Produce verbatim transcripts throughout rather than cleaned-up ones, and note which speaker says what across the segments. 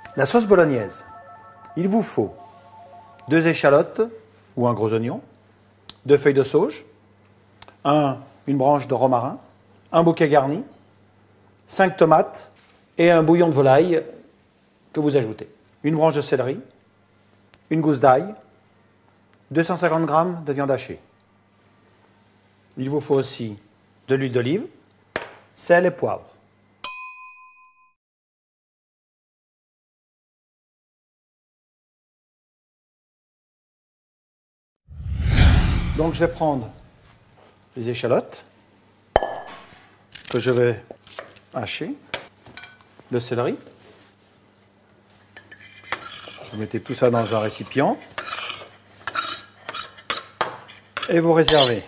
Speaker 1: La sauce bolognaise, il vous faut deux échalotes ou un gros oignon, deux feuilles de sauge, un, une branche de romarin, un bouquet garni, cinq tomates et un bouillon de volaille que vous ajoutez. Une branche de céleri, une gousse d'ail, deux cent cinquante grammes de viande hachée. Il vous faut aussi de l'huile d'olive, sel et poivre. Donc je vais prendre les échalotes que je vais hacher, le céleri. Vous mettez tout ça dans un récipient et vous réservez.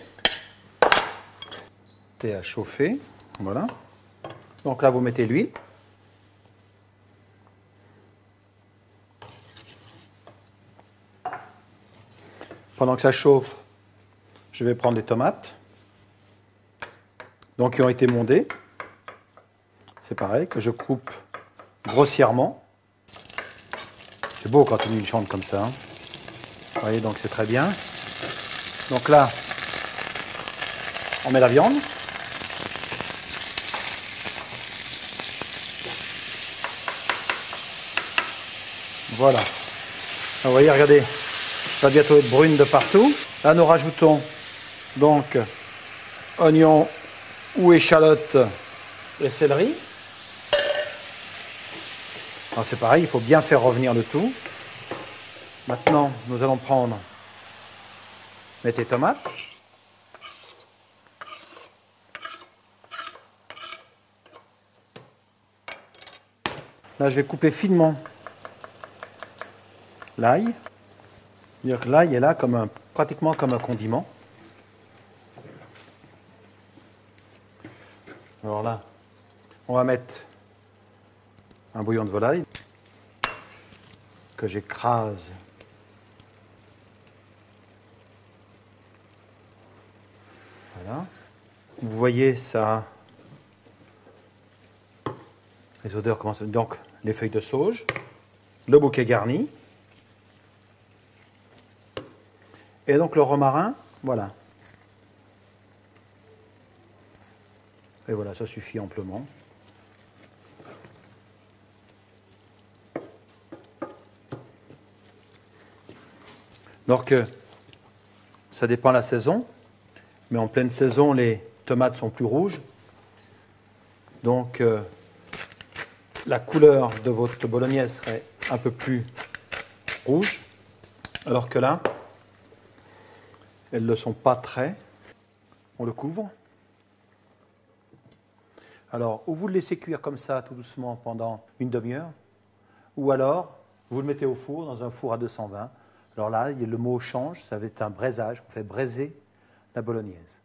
Speaker 1: Mettez à chauffer, voilà. Donc là vous mettez l'huile. Pendant que ça chauffe, je vais prendre les tomates, donc qui ont été mondées. C'est pareil, que je coupe grossièrement. C'est beau quand une huile chante comme ça. Hein. Vous voyez, donc c'est très bien. Donc là, on met la viande. Voilà. Vous voyez, regardez, ça va bientôt être brune de partout. Là, nous rajoutons donc oignons ou échalotes et céleri. Alors c'est pareil, il faut bien faire revenir le tout. Maintenant, nous allons prendre les tomates. Là, je vais couper finement l'ail. C'est-à-dire que l'ail est là comme un, pratiquement comme un condiment. Alors là, on va mettre un bouillon de volaille que j'écrase. Voilà. Vous voyez ça, les odeurs commencent. Donc les feuilles de sauge, le bouquet garni. Et donc le romarin, voilà. Et voilà, ça suffit amplement. Donc, ça dépend de la saison, mais en pleine saison, les tomates sont plus rouges. Donc, euh, la couleur de votre bolognaise serait un peu plus rouge, alors que là, elles ne le sont pas très. On le couvre. Alors, ou vous le laissez cuire comme ça, tout doucement, pendant une demi-heure, ou alors, vous le mettez au four, dans un four à deux cent vingt. Alors là, le mot change, ça va être un braisage, on fait braiser la bolognaise.